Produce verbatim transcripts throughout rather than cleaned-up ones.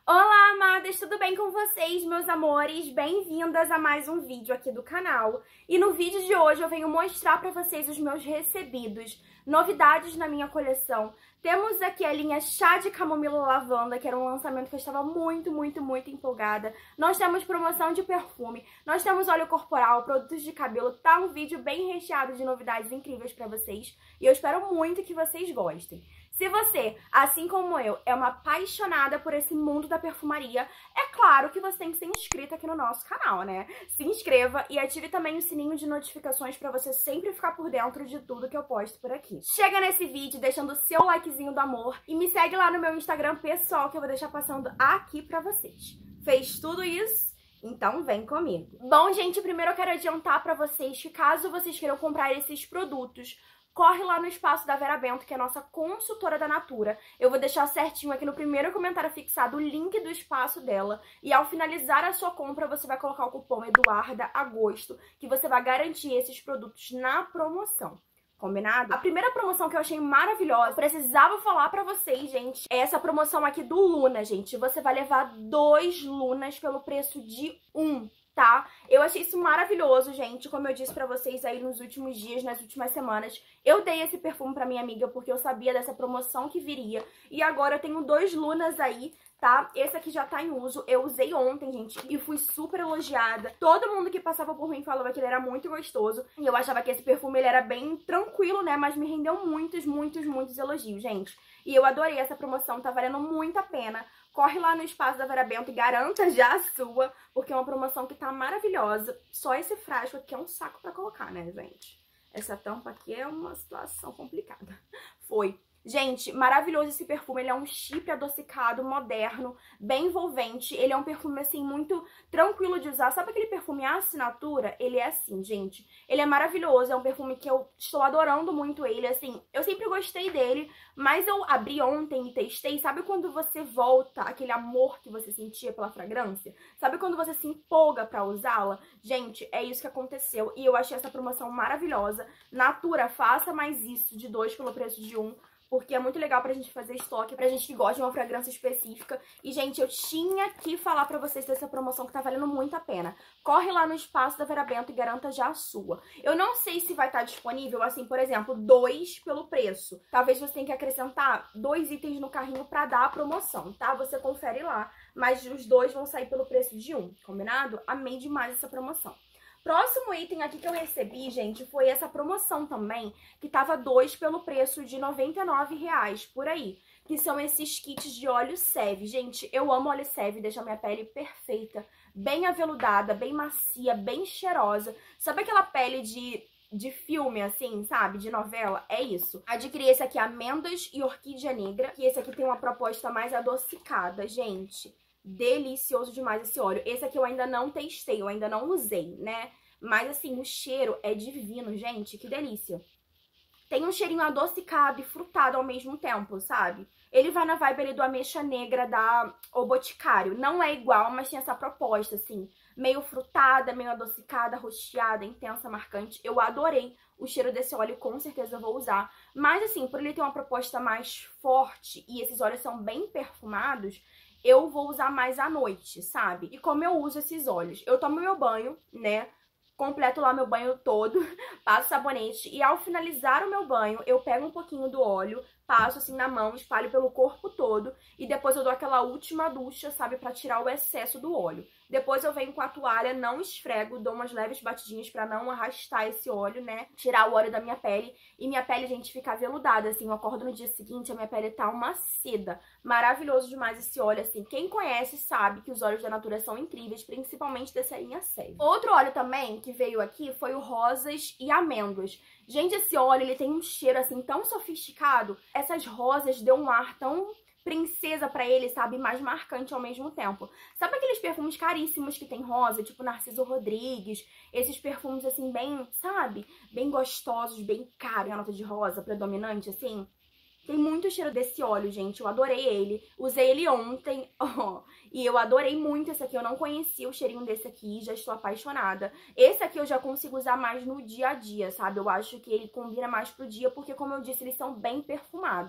Olá, amadas! Tudo bem com vocês, meus amores? Bem-vindas a mais um vídeo aqui do canal. E no vídeo de hoje eu venho mostrar pra vocês os meus recebidos, novidades na minha coleção. Temos aqui a linha Chá de Camomila Lavanda, que era um lançamento que eu estava muito, muito, muito empolgada. Nós temos promoção de perfume, nós temos óleo corporal, produtos de cabelo. Tá um vídeo bem recheado de novidades incríveis pra vocês. E eu espero muito que vocês gostem. Se você, assim como eu, é uma apaixonada por esse mundo da perfumaria, é claro que você tem que ser inscrita aqui no nosso canal, né? Se inscreva e ative também o sininho de notificações pra você sempre ficar por dentro de tudo que eu posto por aqui. Chega nesse vídeo deixando o seu likezinho do amor e me segue lá no meu Instagram pessoal que eu vou deixar passando aqui pra vocês. Fez tudo isso? Então vem comigo. Bom, gente, primeiro eu quero adiantar pra vocês que caso vocês queiram comprar esses produtos, corre lá no espaço da Vera Bento, que é a nossa consultora da Natura. Eu vou deixar certinho aqui no primeiro comentário fixado o link do espaço dela. E ao finalizar a sua compra, você vai colocar o cupom Eduarda Agosto, que você vai garantir esses produtos na promoção. Combinado? A primeira promoção que eu achei maravilhosa, precisava falar pra vocês, gente, é essa promoção aqui do Luna, gente. Você vai levar dois Lunas pelo preço de um. Tá? Eu achei isso maravilhoso, gente. Como eu disse pra vocês aí nos últimos dias, nas últimas semanas, eu dei esse perfume pra minha amiga porque eu sabia dessa promoção que viria. E agora eu tenho dois Lunas aí, tá? Esse aqui já tá em uso. Eu usei ontem, gente, e fui super elogiada. Todo mundo que passava por mim falava que ele era muito gostoso. E eu achava que esse perfume ele era bem tranquilo, né? Mas me rendeu muitos, muitos, muitos elogios, gente. E eu adorei essa promoção, tá valendo muito a pena. Corre lá no espaço da Vera Bento e garanta já a sua, porque é uma promoção que tá maravilhosa. Só esse frasco aqui é um saco pra colocar, né, gente? Essa tampa aqui é uma situação complicada. Foi. Gente, maravilhoso esse perfume, ele é um chipre adocicado, moderno, bem envolvente. Ele é um perfume, assim, muito tranquilo de usar. Sabe aquele perfume assinatura? Ele é assim, gente. Ele é maravilhoso, é um perfume que eu estou adorando muito ele, assim. Eu sempre gostei dele, mas eu abri ontem e testei. Sabe quando você volta aquele amor que você sentia pela fragrância? Sabe quando você se empolga pra usá-la? Gente, é isso que aconteceu e eu achei essa promoção maravilhosa. Natura, faça mais isso de dois pelo preço de um. Porque é muito legal pra gente fazer estoque, pra gente que gosta de uma fragrância específica. E, gente, eu tinha que falar pra vocês dessa promoção que tá valendo muito a pena. Corre lá no espaço da Vera Bento e garanta já a sua. Eu não sei se vai estar disponível, assim, por exemplo, dois pelo preço. Talvez você tenha que acrescentar dois itens no carrinho pra dar a promoção, tá? Você confere lá. Mas os dois vão sair pelo preço de um, combinado? Amei demais essa promoção. Próximo item aqui que eu recebi, gente, foi essa promoção também, que tava dois pelo preço de noventa e nove reais, por aí. Que são esses kits de óleo Seve. Gente, eu amo óleo Seve, deixa a minha pele perfeita, bem aveludada, bem macia, bem cheirosa. Sabe aquela pele de... de filme, assim, sabe? De novela, é isso. Adquiri esse aqui, amêndoas e orquídea negra. E esse aqui tem uma proposta mais adocicada, gente. Delicioso demais esse óleo. Esse aqui eu ainda não testei, eu ainda não usei, né? Mas, assim, o cheiro é divino, gente. Que delícia. Tem um cheirinho adocicado e frutado ao mesmo tempo, sabe? Ele vai na vibe ali do ameixa negra da O Boticário. Não é igual, mas tem essa proposta, assim, meio frutada, meio adocicada, rocheada, intensa, marcante. Eu adorei o cheiro desse óleo, com certeza eu vou usar. Mas, assim, por ele ter uma proposta mais forte e esses óleos são bem perfumados, eu vou usar mais à noite, sabe? E como eu uso esses óleos? Eu tomo meu banho, né? Completo lá meu banho todo, passo sabonete e ao finalizar o meu banho, eu pego um pouquinho do óleo, passo assim na mão, espalho pelo corpo todo e depois eu dou aquela última ducha, sabe, pra tirar o excesso do óleo. Depois eu venho com a toalha, não esfrego, dou umas leves batidinhas pra não arrastar esse óleo, né, tirar o óleo da minha pele. E minha pele, gente, fica aveludada, assim, eu acordo no dia seguinte, a minha pele tá uma seda. Maravilhoso demais esse óleo, assim. Quem conhece sabe que os óleos da Natura são incríveis, principalmente dessa linha Seve. Outro óleo também que veio aqui foi o Rosas e Amêndoas. Gente, esse óleo, ele tem um cheiro, assim, tão sofisticado. Essas rosas dão um ar tão princesa pra ele, sabe? Mais marcante ao mesmo tempo. Sabe aqueles perfumes caríssimos que tem rosa, tipo Narciso Rodrigues? Esses perfumes, assim, bem, sabe? Bem gostosos, bem caros, a nota de rosa predominante, assim. Tem muito cheiro desse óleo, gente. Eu adorei ele. Usei ele ontem. Oh, e eu adorei muito esse aqui. Eu não conhecia o cheirinho desse aqui. Já estou apaixonada. Esse aqui eu já consigo usar mais no dia a dia, sabe? Eu acho que ele combina mais pro dia. Porque, como eu disse, eles são bem perfumados.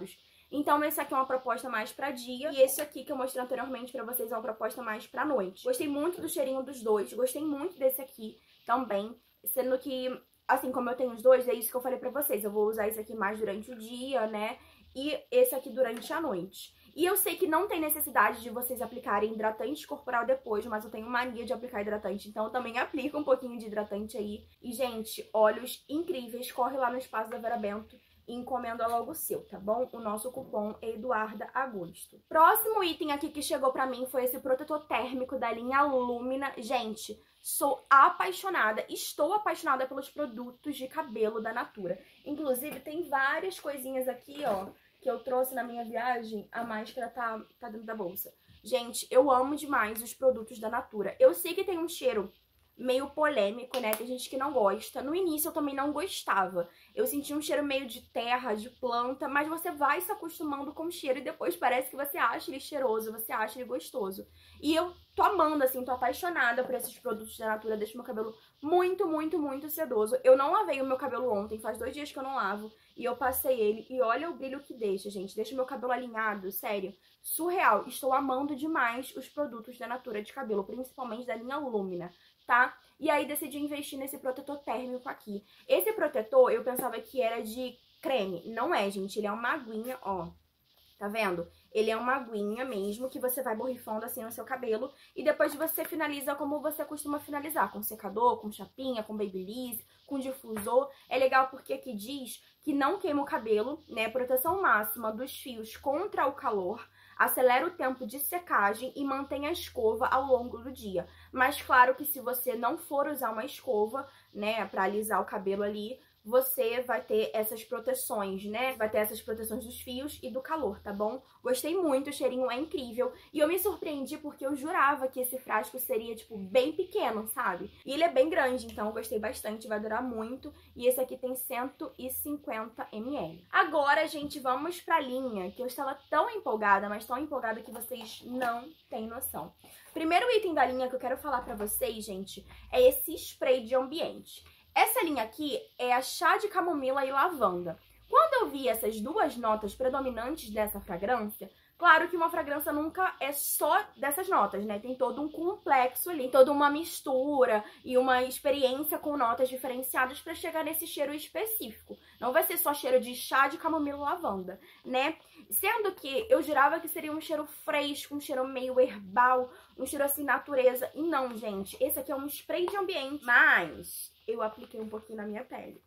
Então esse aqui é uma proposta mais pra dia e esse aqui que eu mostrei anteriormente pra vocês é uma proposta mais pra noite. Gostei muito do cheirinho dos dois, gostei muito desse aqui também, sendo que, assim, como eu tenho os dois, é isso que eu falei pra vocês, eu vou usar esse aqui mais durante o dia, né, e esse aqui durante a noite. E eu sei que não tem necessidade de vocês aplicarem hidratante corporal depois, mas eu tenho mania de aplicar hidratante, então eu também aplico um pouquinho de hidratante aí. E, gente, óleos incríveis, corre lá no espaço da Vera Bento e encomenda logo o seu, tá bom? O nosso cupom é Eduarda Agosto. Próximo item aqui que chegou pra mim foi esse protetor térmico da linha Lumina. Gente, sou apaixonada, estou apaixonada pelos produtos de cabelo da Natura. Inclusive, tem várias coisinhas aqui, ó, que eu trouxe na minha viagem. A máscara tá, tá dentro da bolsa. Gente, eu amo demais os produtos da Natura. Eu sei que tem um cheiro meio polêmico, né? Tem gente que não gosta. No início eu também não gostava. Eu sentia um cheiro meio de terra, de planta, mas você vai se acostumando com o cheiro e depois parece que você acha ele cheiroso, você acha ele gostoso. E eu tô amando, assim, tô apaixonada por esses produtos da Natura, deixa meu cabelo muito, muito, muito sedoso. Eu não lavei o meu cabelo ontem, faz dois dias que eu não lavo, e eu passei ele, e olha o brilho que deixa, gente. Deixa meu cabelo alinhado, sério, surreal. Estou amando demais os produtos da Natura de cabelo, principalmente da linha Lumina, tá? E aí decidi investir nesse protetor térmico aqui. Esse protetor eu pensava que era de creme, não é, gente, ele é uma aguinha, ó. Tá vendo? Ele é uma aguinha mesmo que você vai borrifando assim no seu cabelo e depois você finaliza como você costuma finalizar, com secador, com chapinha, com babyliss, com difusor. É legal porque aqui diz que não queima o cabelo, né? Proteção máxima dos fios contra o calor, acelera o tempo de secagem e mantém a escova ao longo do dia. Mas claro que se você não for usar uma escova, né, pra alisar o cabelo ali, você vai ter essas proteções, né? Vai ter essas proteções dos fios e do calor, tá bom? Gostei muito, o cheirinho é incrível. E eu me surpreendi porque eu jurava que esse frasco seria, tipo, bem pequeno, sabe? E ele é bem grande, então eu gostei bastante, vai durar muito. E esse aqui tem cento e cinquenta mililitros. Agora, gente, vamos pra linha, que eu estava tão empolgada, mas tão empolgada que vocês não têm noção. Primeiro item da linha que eu quero falar pra vocês, gente, é esse spray de ambiente. Essa linha aqui é a chá de camomila e lavanda. Quando eu vi essas duas notas predominantes dessa fragrância, claro que uma fragrância nunca é só dessas notas, né? Tem todo um complexo ali, toda uma mistura e uma experiência com notas diferenciadas para chegar nesse cheiro específico. Não vai ser só cheiro de chá de camomila e lavanda, né? Sendo que eu jurava que seria um cheiro fresco, um cheiro meio herbal, um cheiro assim natureza. E não, gente, esse aqui é um spray de ambiente, mas eu apliquei um pouquinho na minha pele.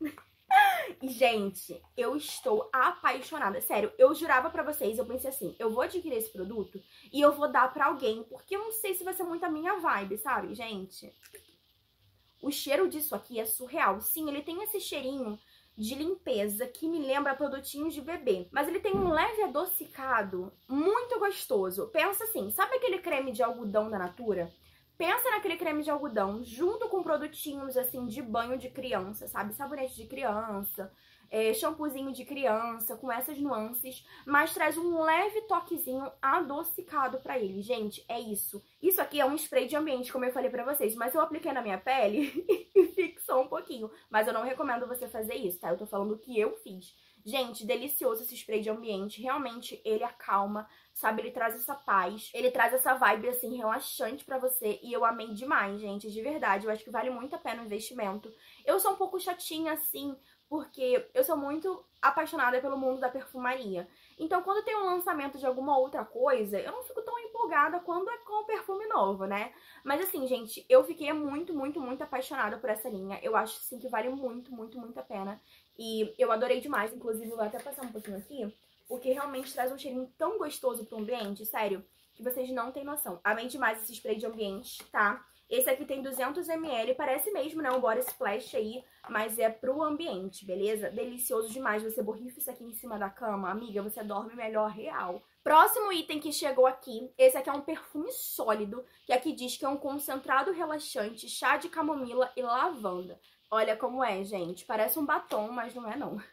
E, gente, eu estou apaixonada. Sério, eu jurava pra vocês, eu pensei assim, eu vou adquirir esse produto e eu vou dar pra alguém, porque eu não sei se vai ser muito a minha vibe, sabe, gente? O cheiro disso aqui é surreal. Sim, ele tem esse cheirinho de limpeza que me lembra produtinhos de bebê, mas ele tem um leve adocicado muito gostoso. Pensa assim, sabe aquele creme de algodão da Natura? Pensa naquele creme de algodão junto com produtinhos assim de banho de criança, sabe? Sabonete de criança, é, shampoozinho de criança, com essas nuances, mas traz um leve toquezinho adocicado pra ele. Gente, é isso. Isso aqui é um spray de ambiente, como eu falei pra vocês, mas eu apliquei na minha pele e fixou um pouquinho. Mas eu não recomendo você fazer isso, tá? Eu tô falando o que eu fiz. Gente, delicioso esse spray de ambiente, realmente ele acalma, sabe? Ele traz essa paz, ele traz essa vibe, assim, relaxante pra você e eu amei demais, gente, de verdade. Eu acho que vale muito a pena o investimento. Eu sou um pouco chatinha, assim, porque eu sou muito apaixonada pelo mundo da perfumaria. Então, quando tem um lançamento de alguma outra coisa, eu não fico tão empolgada quando é com perfume novo, né? Mas assim, gente, eu fiquei muito, muito, muito apaixonada por essa linha. Eu acho, sim, que vale muito, muito, muito a pena. E eu adorei demais, inclusive eu vou até passar um pouquinho aqui, porque realmente traz um cheirinho tão gostoso pro ambiente, sério, que vocês não têm noção. Amei demais esse spray de ambiente, tá? Esse aqui tem duzentos mililitros, parece mesmo, né, um body splash aí, mas é pro ambiente, beleza? Delicioso demais, você borrifa isso aqui em cima da cama, amiga, você dorme melhor real. Próximo item que chegou aqui, esse aqui é um perfume sólido, que aqui diz que é um concentrado relaxante, chá de camomila e lavanda. Olha como é, gente, parece um batom, mas não é não.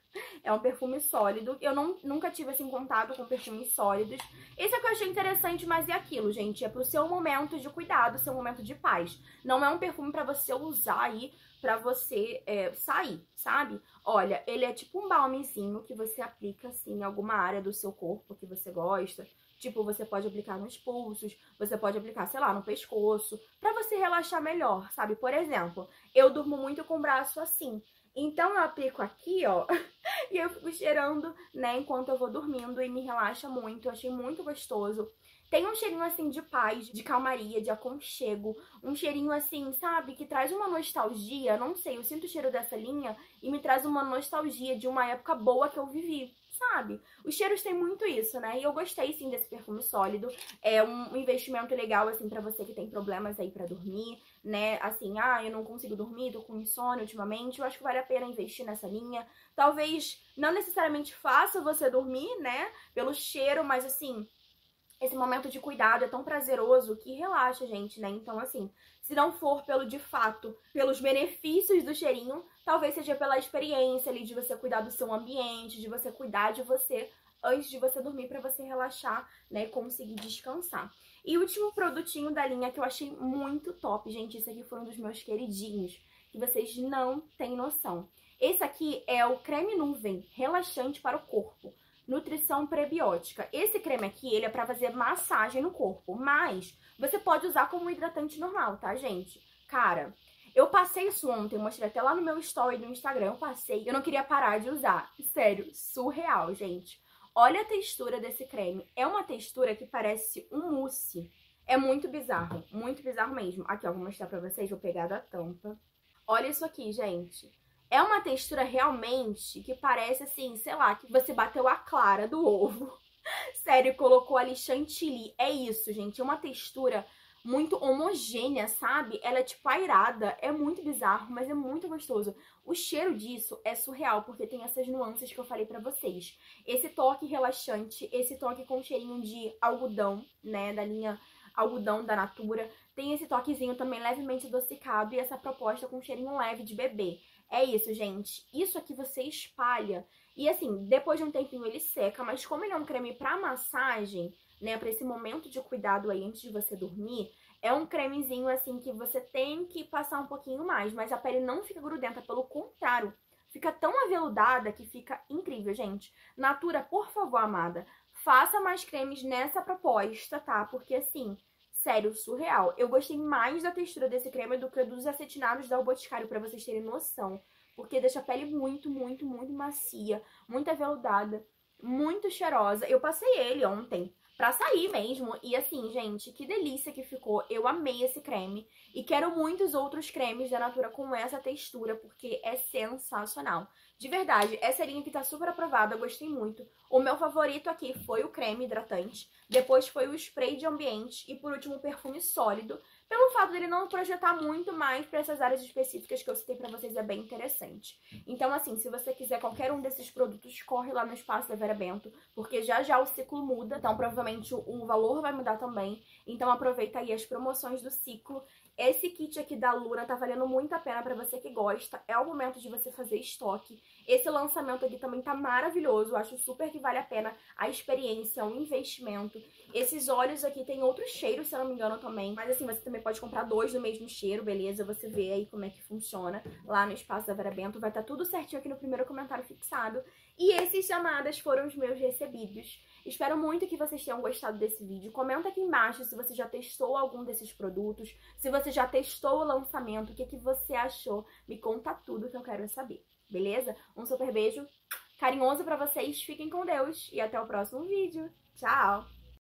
É um perfume sólido. Eu não, nunca tive, assim, contato com perfumes sólidos. Esse é o que eu achei interessante, mas é aquilo, gente. É pro seu momento de cuidado, seu momento de paz. Não é um perfume pra você usar aí, pra você é, sair, sabe? Olha, ele é tipo um balmezinho que você aplica, assim, em alguma área do seu corpo que você gosta. Tipo, você pode aplicar nos pulsos, você pode aplicar, sei lá, no pescoço, pra você relaxar melhor, sabe? Por exemplo, eu durmo muito com o braço assim. Então, eu aplico aqui, ó, e eu fico cheirando, né, enquanto eu vou dormindo e me relaxa muito. Eu achei muito gostoso. Tem um cheirinho, assim, de paz, de calmaria, de aconchego. Um cheirinho, assim, sabe, que traz uma nostalgia. Não sei, eu sinto o cheiro dessa linha e me traz uma nostalgia de uma época boa que eu vivi, sabe? Os cheiros têm muito isso, né? E eu gostei, sim, desse perfume sólido. É um investimento legal, assim, pra você que tem problemas aí pra dormir, né? Assim, ah, eu não consigo dormir, tô com insônia ultimamente. Eu acho que vale a pena investir nessa linha. Talvez não necessariamente faça você dormir, né? Pelo cheiro, mas, assim, esse momento de cuidado é tão prazeroso que relaxa, gente, né? Então, assim, se não for pelo, de fato, pelos benefícios do cheirinho, talvez seja pela experiência ali de você cuidar do seu ambiente, de você cuidar de você antes de você dormir pra você relaxar, né? E conseguir descansar. E o último produtinho da linha que eu achei muito top, gente, esse aqui foi um dos meus queridinhos, que vocês não têm noção. Esse aqui é o creme nuvem relaxante para o corpo. Nutrição prebiótica. Esse creme aqui, ele é pra fazer massagem no corpo, mas você pode usar como hidratante normal, tá, gente? Cara, eu passei isso ontem, mostrei até lá no meu story do Instagram, eu passei, eu não queria parar de usar. Sério, surreal, gente. Olha a textura desse creme. É uma textura que parece um mousse. É muito bizarro, muito bizarro mesmo. Aqui, ó, vou mostrar pra vocês, vou pegar da tampa. Olha isso aqui, gente. É uma textura realmente que parece assim, sei lá, que você bateu a clara do ovo. Sério, colocou ali chantilly. É isso, gente. É uma textura muito homogênea, sabe? Ela é tipo airada. É muito bizarro, mas é muito gostoso. O cheiro disso é surreal, porque tem essas nuances que eu falei pra vocês. Esse toque relaxante, esse toque com cheirinho de algodão, né? Da linha algodão da Natura. Tem esse toquezinho também levemente adocicado e essa proposta com cheirinho leve de bebê. É isso, gente. Isso aqui você espalha. E assim, depois de um tempinho ele seca, mas como ele é um creme pra massagem, né, pra esse momento de cuidado aí antes de você dormir, é um cremezinho assim que você tem que passar um pouquinho mais, mas a pele não fica grudenta, pelo contrário, fica tão aveludada que fica incrível, gente. Natura, por favor, amada, faça mais cremes nessa proposta, tá? Porque assim, sério, surreal. Eu gostei mais da textura desse creme do que dos acetinados da O Boticário, pra vocês terem noção. Porque deixa a pele muito, muito, muito macia, muito aveludada, muito cheirosa. Eu passei ele ontem pra sair mesmo. E assim, gente, que delícia que ficou. Eu amei esse creme. E quero muitos outros cremes da Natura com essa textura, porque é sensacional. De verdade, essa linha aqui tá super aprovada, eu gostei muito. O meu favorito aqui foi o creme hidratante, depois foi o spray de ambiente e por último o perfume sólido. Pelo fato dele não projetar muito mais para essas áreas específicas que eu citei pra vocês, é bem interessante. Então, assim, se você quiser qualquer um desses produtos, corre lá no espaço da Vera Bento, porque já já o ciclo muda, então provavelmente o valor vai mudar também. Então aproveita aí as promoções do ciclo. Esse kit aqui da Luna tá valendo muito a pena pra você que gosta. É o momento de você fazer estoque. Esse lançamento aqui também tá maravilhoso. Eu acho super que vale a pena a experiência, o investimento. Esses óleos aqui tem outros cheiros, se eu não me engano, também. Mas assim, você também pode comprar dois do mesmo cheiro, beleza? Você vê aí como é que funciona lá no espaço da Vera Bento. Vai estar tudo certinho aqui no primeiro comentário fixado. E esses chamadas foram os meus recebidos. Espero muito que vocês tenham gostado desse vídeo. Comenta aqui embaixo se você já testou algum desses produtos, se você já testou o lançamento, o que, que você achou. Me conta tudo que eu quero saber, beleza? Um super beijo carinhoso pra vocês, fiquem com Deus e até o próximo vídeo. Tchau!